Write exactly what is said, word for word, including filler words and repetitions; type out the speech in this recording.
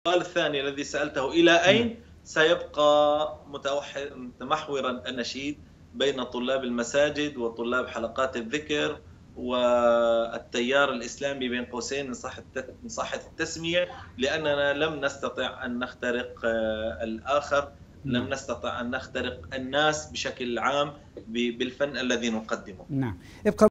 الثاني الذي سألته إلى أين سيبقى متمحورا النشيد بين طلاب المساجد وطلاب حلقات الذكر والتيار الإسلامي بين قوسين إن صحت التسمية، لأننا لم نستطع أن نخترق الآخر، لم نستطع أن نخترق الناس بشكل عام بالفن الذي نقدمه. نعم. ابقى